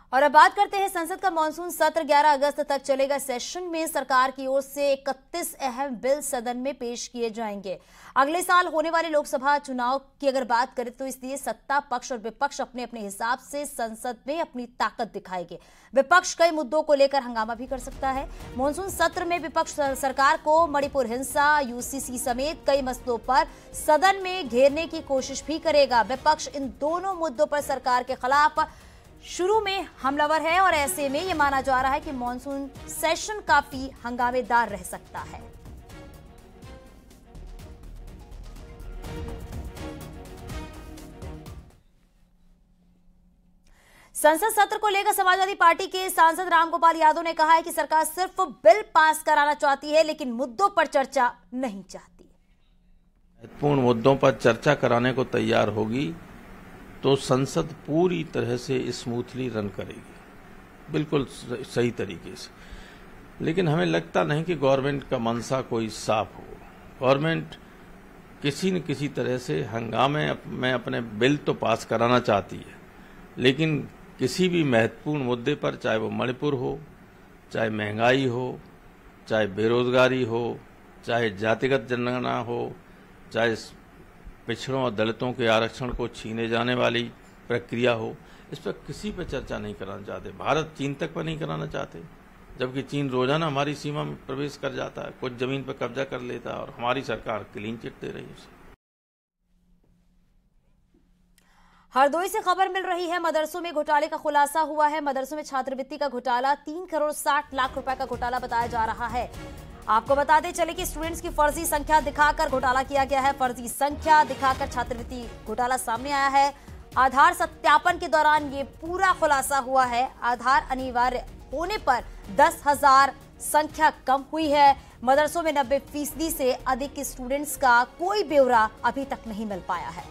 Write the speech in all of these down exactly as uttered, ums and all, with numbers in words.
और अब बात करते हैं संसद का मॉनसून सत्र ग्यारह अगस्त तक चलेगा। सेशन में सरकार की ओर से इकतीस अहम बिल सदन में पेश किए जाएंगे। अगले साल होने वाले लोकसभा चुनाव की अगर बात करें तो इसलिए सत्ता पक्ष और विपक्ष अपने अपने हिसाब से संसद में अपनी ताकत दिखाएंगे। विपक्ष कई मुद्दों को लेकर हंगामा भी कर सकता है। मॉनसून सत्र में विपक्ष सरकार को मणिपुर हिंसा, यूसीसी समेत कई मसलों पर सदन में घेरने की कोशिश भी करेगा। विपक्ष इन दोनों मुद्दों पर सरकार के खिलाफ शुरू में हमलावर है और ऐसे में यह माना जा रहा है कि मॉनसून सेशन काफी हंगामेदार रह सकता है। संसद सत्र को लेकर समाजवादी पार्टी के सांसद रामगोपाल यादव ने कहा है कि सरकार सिर्फ बिल पास कराना चाहती है, लेकिन मुद्दों पर चर्चा नहीं चाहती। महत्वपूर्ण मुद्दों पर चर्चा कराने को तैयार होगी तो संसद पूरी तरह से स्मूथली रन करेगी, बिल्कुल सही तरीके से। लेकिन हमें लगता नहीं कि गवर्नमेंट का मंशा कोई साफ हो। गवर्नमेंट किसी न किसी तरह से हंगामे में अपने बिल तो पास कराना चाहती है, लेकिन किसी भी महत्वपूर्ण मुद्दे पर, चाहे वो मणिपुर हो, चाहे महंगाई हो, चाहे बेरोजगारी हो, चाहे जातिगत जनगणना हो, चाहे पिछड़ों और दलितों के आरक्षण को छीने जाने वाली प्रक्रिया हो, इस पर किसी पर चर्चा नहीं कराना चाहते। भारत चीन तक पर नहीं कराना चाहते, जबकि चीन रोजाना हमारी सीमा में प्रवेश कर जाता है, कुछ जमीन पर कब्जा कर लेता है और हमारी सरकार क्लीन चिट दे रही है उसे। हरदोई से खबर मिल रही है, मदरसों में घोटाले का खुलासा हुआ है। मदरसों में छात्रवृत्ति का घोटाला, तीन करोड़ साठ लाख रुपए का घोटाला बताया जा रहा है। आपको बताते चले कि स्टूडेंट्स की फर्जी संख्या दिखाकर घोटाला किया गया है। फर्जी संख्या दिखाकर छात्रवृत्ति घोटाला सामने आया है। आधार सत्यापन के दौरान ये पूरा खुलासा हुआ है। आधार अनिवार्य होने पर दस हजार संख्या कम हुई है। मदरसों में नब्बे फीसदी से अधिक स्टूडेंट्स का कोई ब्यौरा अभी तक नहीं मिल पाया है।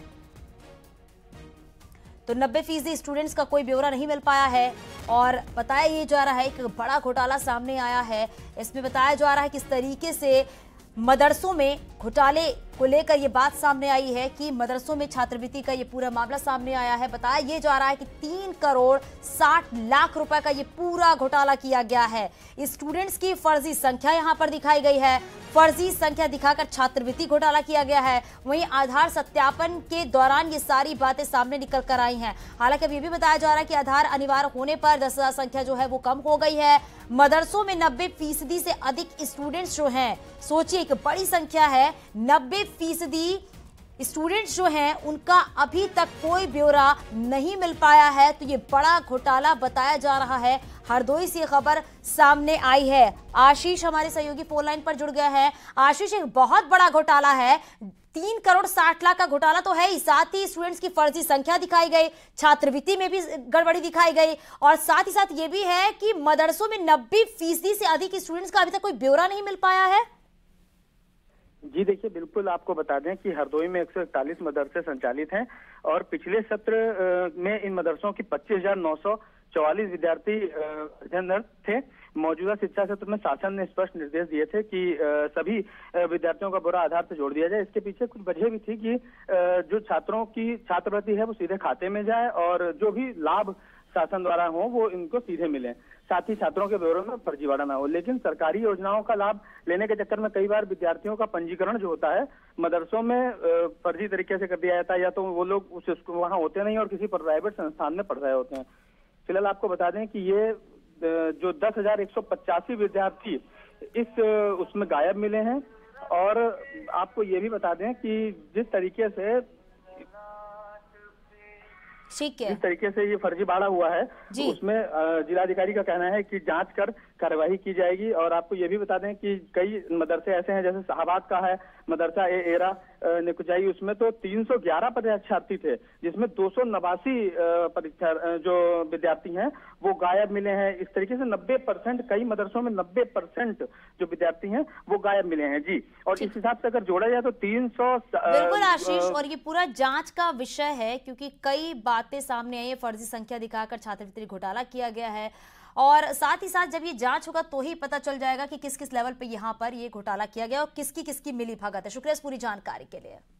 तो नब्बे फीसदी स्टूडेंट्स का कोई ब्यौरा नहीं मिल पाया है और बताया ये जा रहा है एक बड़ा घोटाला सामने आया है। इसमें बताया जा रहा है किस तरीके से मदरसों में घोटाले को लेकर ये बात सामने आई है कि मदरसों में छात्रवृत्ति का ये पूरा मामला सामने आया है। बताया ये जा रहा है कि तीन करोड़ साठ लाख रुपए का ये पूरा घोटाला किया गया है। स्टूडेंट्स की फर्जी संख्या यहां पर दिखाई गई है। फर्जी संख्या दिखाकर छात्रवृत्ति घोटाला किया गया है। वहीं आधार सत्यापन के दौरान ये सारी बातें सामने निकल कर आई हैं। हालांकि अब ये भी बताया जा रहा है कि आधार अनिवार्य होने पर दस हजार संख्या जो है वो कम हो गई है। मदरसों में नब्बे फीसदी से अधिक स्टूडेंट्स जो हैं, सोचिए एक बड़ी संख्या है, नब्बे फीसदी स्टूडेंट्स जो हैं उनका अभी तक कोई ब्यौरा नहीं मिल पाया है। तो ये बड़ा घोटाला बताया जा रहा है। हरदोई से खबर सामने आई है। आशीष हमारे सहयोगी फोन लाइन पर जुड़ गया है। आशीष, एक बहुत बड़ा घोटाला है, तीन करोड़ साठ लाख का घोटाला तो है ही, साथ ही स्टूडेंट्स की फर्जी संख्या दिखाई गई, छात्रवृत्ति में भी गड़बड़ी दिखाई गई और साथ ही साथ ये भी है कि मदरसों में नब्बे फीसदी से अधिक स्टूडेंट्स का अभी तक कोई ब्यौरा नहीं मिल पाया है। जी देखिए, बिल्कुल आपको बता दें कि हरदोई में एक सौ इकतालीस मदरसे संचालित हैं और पिछले सत्र में इन मदरसों की पच्चीस हजार नौ सौ चौवालीस विद्यार्थी अध्ययनरत थे। मौजूदा शिक्षा सत्र में शासन ने स्पष्ट निर्देश दिए थे कि सभी विद्यार्थियों का ब्यौरा आधार पर जोड़ दिया जाए। इसके पीछे कुछ वजह भी थी कि जो छात्रों की छात्रवृत्ति है वो सीधे खाते में जाए और जो भी लाभ शासन द्वारा हो वो इनको सीधे मिले, साथ ही छात्रों के ब्यौरे में फर्जीवाड़ा ना हो। लेकिन सरकारी योजनाओं का लाभ लेने के चक्कर में कई बार विद्यार्थियों का पंजीकरण जो होता है मदरसों में फर्जी तरीके से कर दिया जाता है, या तो वो लोग उस वहां होते नहीं और किसी प्राइवेट संस्थान में पढ़ रहे होते हैं। फिलहाल आपको बता दें कि ये जो दस हजार एक सौ पचासी विद्यार्थी इस उसमें गायब मिले हैं और आपको ये भी बता दें कि जिस तरीके से ठीक है, जिस तरीके से ये फर्जीवाड़ा हुआ है तो उसमें जिलाधिकारी का कहना है कि जांच कर कार्रवाई की जाएगी। और आपको ये भी बता दें कि कई मदरसे ऐसे हैं, जैसे शाहबाद का है मदरसा ए एरा निकुचाई, उसमें तो तीन सौ ग्यारह परीक्षार्थी थे, जिसमें दो सौ नवासी परीक्षा जो विद्यार्थी हैं वो गायब मिले हैं। इस तरीके से नब्बे परसेंट कई मदरसों में नब्बे परसेंट जो विद्यार्थी हैं वो गायब मिले हैं। जी, और इस हिसाब से अगर जोड़ा जाए तो तीन सौ। बिल्कुल आशीष, और ये पूरा जांच का विषय है क्योंकि कई बातें सामने आई है। फर्जी संख्या दिखाकर छात्रवृत्ति घोटाला किया गया है और साथ ही साथ जब ये जांच होगा तो ही पता चल जाएगा कि किस किस लेवल पे यहाँ पर ये घोटाला किया गया और किसकी किसकी मिली भगत है। शुक्रिया इस पूरी जानकारी के लिए।